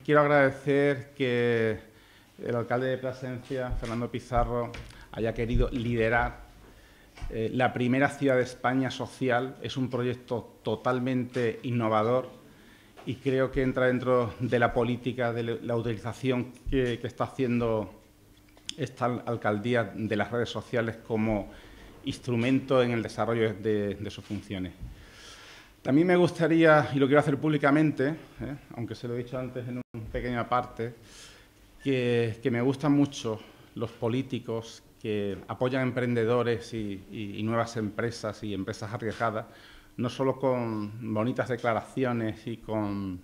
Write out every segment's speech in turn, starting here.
quiero agradecer que el alcalde de Plasencia, Fernando Pizarro, haya querido liderar la primera ciudad de España social. Es un proyecto totalmente innovador y creo que entra dentro de la política de la utilización que está haciendo esta alcaldía de las redes sociales como instrumento en el desarrollo de sus funciones. También me gustaría, y lo quiero hacer públicamente, aunque se lo he dicho antes en una pequeña parte, que me gustan mucho los políticos que apoyan emprendedores y nuevas empresas y empresas arriesgadas, no solo con bonitas declaraciones y con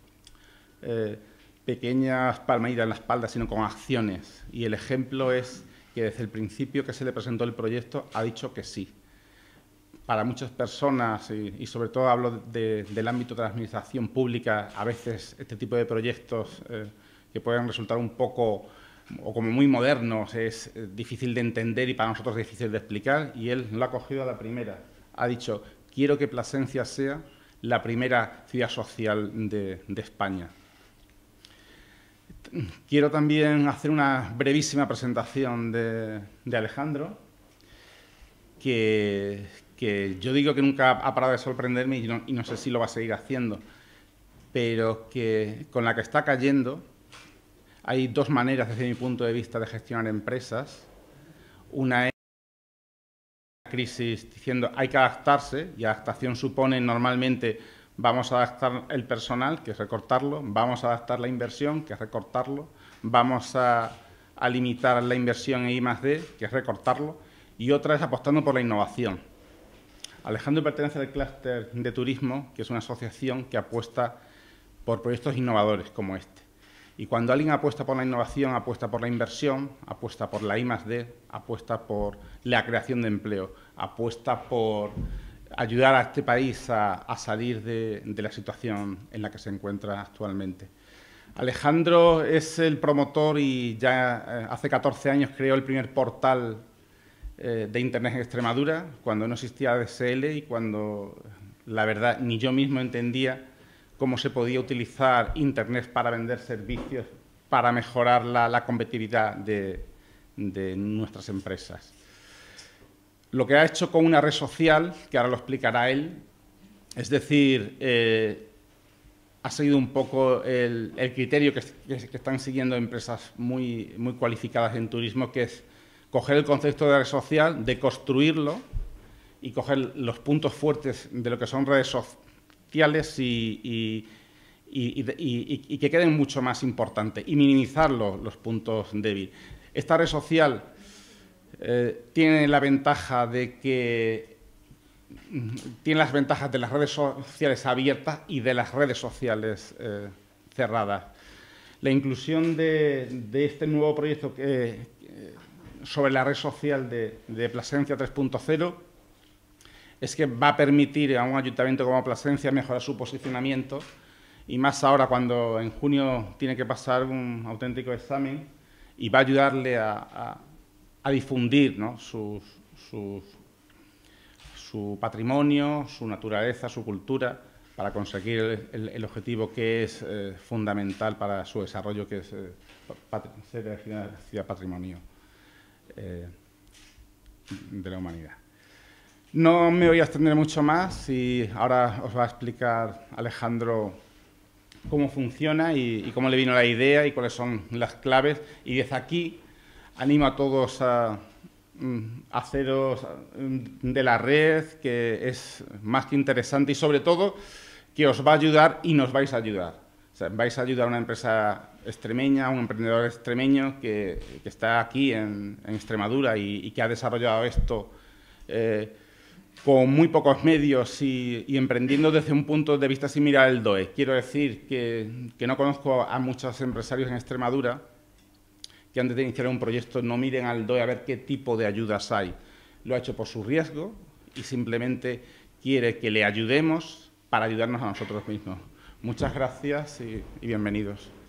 pequeñas palmaditas en la espalda, sino con acciones. Y el ejemplo es que desde el principio que se le presentó el proyecto ha dicho que sí. Para muchas personas, y sobre todo hablo del ámbito de la administración pública, a veces este tipo de proyectos que pueden resultar un poco o como muy modernos es difícil de entender y para nosotros difícil de explicar, y él lo ha cogido a la primera. Ha dicho, quiero que Plasencia sea la primera ciudad social de España. Quiero también hacer una brevísima presentación de Alejandro, que yo digo que nunca ha parado de sorprenderme y no sé si lo va a seguir haciendo, pero que con la que está cayendo hay dos maneras, desde mi punto de vista, de gestionar empresas. Una es la crisis diciendo hay que adaptarse, y adaptación supone normalmente vamos a adaptar el personal, que es recortarlo, vamos a adaptar la inversión, que es recortarlo, vamos a limitar la inversión en I+D, que es recortarlo, y otra es apostando por la innovación. Alejandro pertenece al clúster de turismo, que es una asociación que apuesta por proyectos innovadores como este. Y cuando alguien apuesta por la innovación, apuesta por la inversión, apuesta por la I+D, apuesta por la creación de empleo, apuesta por ayudar a este país a salir de la situación en la que se encuentra actualmente. Alejandro es el promotor y ya hace 14 años creó el primer portal de Internet en Extremadura, cuando no existía ADSL y cuando, la verdad, ni yo mismo entendía cómo se podía utilizar Internet para vender servicios, para mejorar la competitividad de nuestras empresas. Lo que ha hecho con una red social, que ahora lo explicará él, es decir, ha seguido un poco el criterio que están siguiendo empresas muy cualificadas en turismo, que es coger el concepto de red social, deconstruirlo y coger los puntos fuertes de lo que son redes sociales y que queden mucho más importantes y minimizar los puntos débiles. Esta red social tiene la ventaja de que tiene las ventajas de las redes sociales abiertas y de las redes sociales cerradas. La inclusión de este nuevo proyecto sobre la red social de Plasencia 3.0 es que va a permitir a un ayuntamiento como Plasencia mejorar su posicionamiento, y más ahora cuando en junio tiene que pasar un auténtico examen, y va a ayudarle a difundir, ¿no?, su patrimonio, su naturaleza, su cultura, para conseguir el objetivo que es fundamental para su desarrollo, que es ser elegida ciudad patrimonio de la humanidad. No me voy a extender mucho más y ahora os va a explicar Alejandro cómo funciona y cómo le vino la idea y cuáles son las claves. Y desde aquí animo a todos a haceros de la red, que es más que interesante y sobre todo que os va a ayudar y nos vais a ayudar. O sea, vais a ayudar a una empresa extremeña, a un emprendedor extremeño que está aquí en Extremadura y que ha desarrollado esto con muy pocos medios y emprendiendo desde un punto de vista similar al DOE. Quiero decir que no conozco a muchos empresarios en Extremadura que antes de iniciar un proyecto no miren al DOE a ver qué tipo de ayudas hay. Lo ha hecho por su riesgo y simplemente quiere que le ayudemos para ayudarnos a nosotros mismos. Muchas gracias y bienvenidos.